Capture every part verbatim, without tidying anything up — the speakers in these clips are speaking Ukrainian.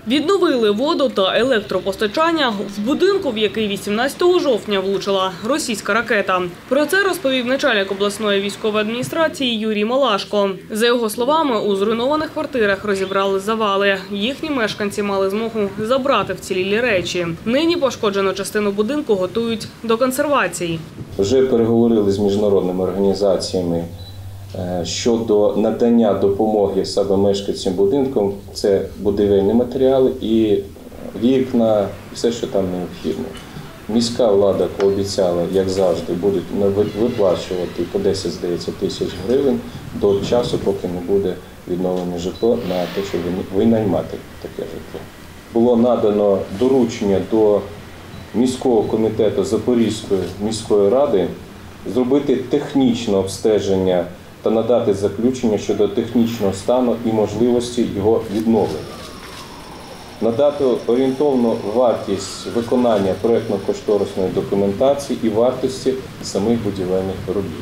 Відновили воду та електропостачання в будинку, в який вісімнадцятого жовтня влучила російська ракета. Про це розповів начальник обласної військової адміністрації Юрій Малашко. За його словами, у зруйнованих квартирах розібрали завали. Їхні мешканці мали змогу забрати вцілілі речі. Нині пошкоджену частину будинку готують до консервації. Вже переговорили з міжнародними організаціями щодо надання допомоги саме мешканцям будинку. Це будівельні матеріали і вікна, все, що там необхідно. Міська влада пообіцяла, як завжди, будуть виплачувати по десять, здається, тисяч гривень до часу, поки не буде відновлено житло, на те, щоб винаймати таке житло. Було надано доручення до міського комітету Запорізької міської ради зробити технічне обстеження та надати заключення щодо технічного стану і можливості його відновлення. Надати орієнтовну вартість виконання проєктно-кошторисної документації і вартості самих будівельних робіт.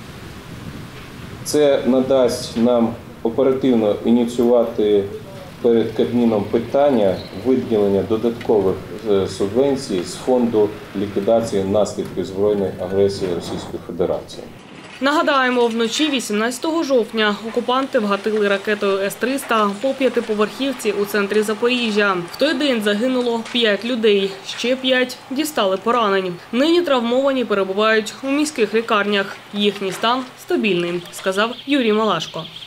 Це надасть нам оперативно ініціювати перед Кабміном питання виділення додаткових субвенцій з фонду ліквідації наслідків збройної агресії Російської Федерації. Нагадаємо, вночі вісімнадцятого жовтня окупанти вгатили ракетою С триста по п'ятиповерхівці у центрі Запоріжжя. В той день загинуло п'ять людей, ще п'ять дістали поранень. Нині травмовані перебувають у міських лікарнях. Їхній стан стабільний, сказав Юрій Малашко.